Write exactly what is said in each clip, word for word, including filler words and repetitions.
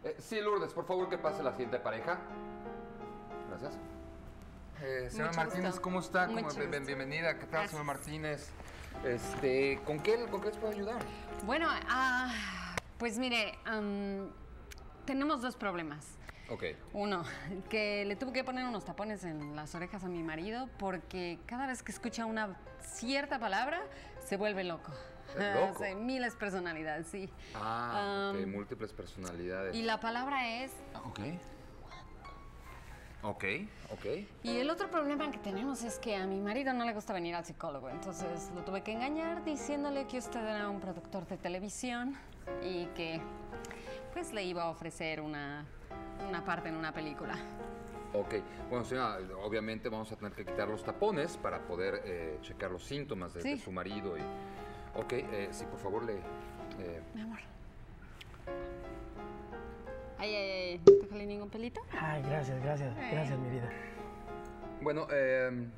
Eh, sí, Lourdes, por favor que pase la siguiente pareja. Gracias. Eh, señora Mucho Martínez, gusto. ¿cómo está? ¿Cómo, Mucho bien- gusto. bienvenida. ¿Qué tal, Gracias. señor Martínez? Este, ¿con qué, ¿con qué les puedo ayudar? Bueno, ah, pues mire, am, tenemos dos problemas. Ok. Uno, que le tuve que poner unos tapones en las orejas a mi marido porque cada vez que escucha una cierta palabra se vuelve loco. ¿Loco? Sí, miles de personalidades, sí. Ah, ok, Am, múltiples personalidades. Y la palabra es... Ah, ok. Ok, ok. Y el otro problema que tenemos es que a mi marido no le gusta venir al psicólogo, entonces lo tuve que engañar diciéndole que usted era un productor de televisión y que pues le iba a ofrecer una, una parte en una película. Ok, bueno, señora, obviamente vamos a tener que quitar los tapones para poder eh, checar los síntomas de, Sí. de su marido. Y... Ok, eh, sí, por favor, le... eh, Mi amor. Ay, ay, ay, ¿no te jalé ningún pelito? Ay, gracias, gracias, Eh. gracias, mi vida. Bueno, eh,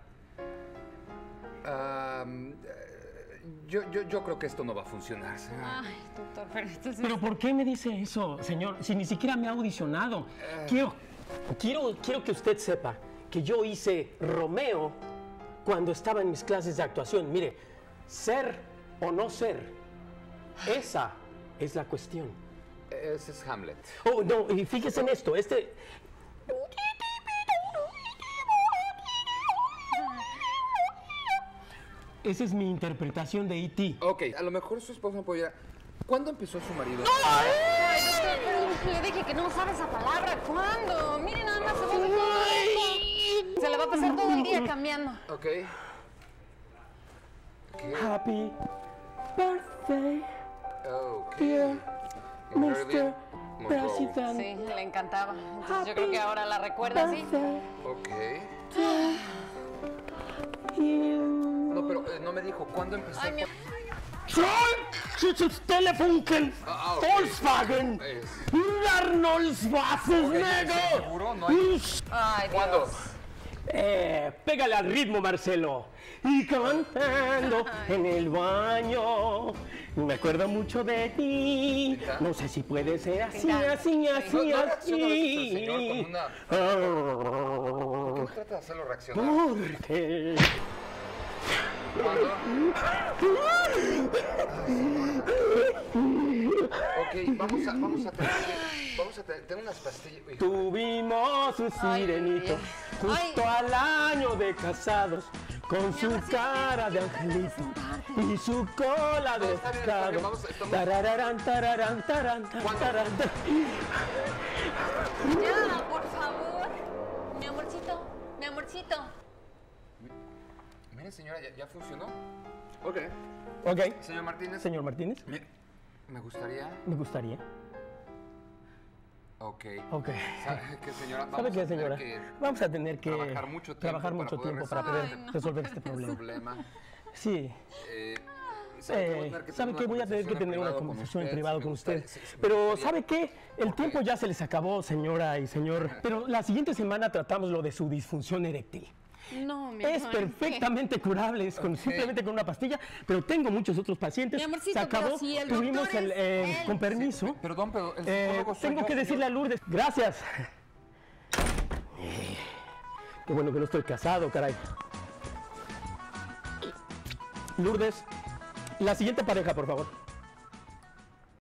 am, eh, yo, yo, yo creo que esto no va a funcionar, señora. Ay, doctor, pero entonces... Pero ¿por qué me dice eso, señor? Si ni siquiera me ha audicionado. Quiero, quiero, quiero que usted sepa que yo hice Romeo cuando estaba en mis clases de actuación. Mire, ser o no ser, esa es la cuestión. Ese es Hamlet. Oh, no, y fíjese en esto, este... Esa es mi interpretación de E T Ok, a lo mejor su esposa me podría... ¿Cuándo empezó su marido? Ay, doctor, pero le dije que no sabe esa palabra. ¿Cuándo? Mire, nada más se va a... Se le va a pasar todo el día cambiando. Ok. ¿Qué? Happy birthday, Ok. dear Muy mister bien. Monroe. President. Sí, le encantaba. Entonces yo creo que ahora la recuerda así. Birthday Ok. to you. No, pero eh, no me dijo cuándo empezó. Ay, mi... Schultz, Telefunken, Ah, ok. Volkswagen, Es- Arnold Ok, Schwarzenegger. ¿seguro? No hay... Ay, ¿Cuándo? Dios. Eh, pégale al ritmo, Marcelo. Y cantando en el baño. Me acuerdo mucho de ti. No sé si puede ser así, Pinta. así, así, No, no reacciona a veces el así. señor con una... Ah, ¿Por qué trata de hacerlo reaccionar? Porque ¿Cuándo? Ok, vamos a, vamos a tener que- Vamos a tener, tengo unas pastillas. Hijo, tuvimos un Ay, sirenito Dios. justo Ay. al año de casados, con su amor, sí, cara de angelito y su cola de No, está bien, está pescado. bien, vamos, estamos- Tarararán, tararán, tarán, ¿Cuándo? tarán, tarán. Ya, por favor. Mi amorcito, mi amorcito. Mire, señora, ¿ya, ya funcionó? Ok. Ok, Señor Martínez. señor Martínez, Me, me gustaría... me gustaría. Ok. Ok. ¿Sabe qué, señora? Vamos ¿Sabe a qué, tener señora? que Vamos a tener que trabajar mucho tiempo trabajar para mucho poder tiempo para resolver- poder Ay, no. resolver este problema. problema. Sí. Eh, ¿sabe qué? Voy a Eh, tener que ¿Sabe tener qué? una Voy a tener que conversación en tener una privado con conversación en usted, privado me con gustaría- usted. sí, sí, me Pero gustaría- ¿sabe qué? El ¿Por tiempo qué? ya se les acabó, señora y señor. Pero la siguiente semana tratamos lo de su disfunción eréctil. No, mi Es amor, perfectamente curable, es con- simplemente con una pastilla, pero tengo muchos otros pacientes. Mi amorcito, se acabó, pero si el tuvimos doctor el, es eh, él. con permiso. Perdón, pero el Eh, psicólogo soy tengo yo, que señor. decirle a Lourdes, gracias. Eh, Qué bueno que no estoy casado, caray. Lourdes, la siguiente pareja, por favor.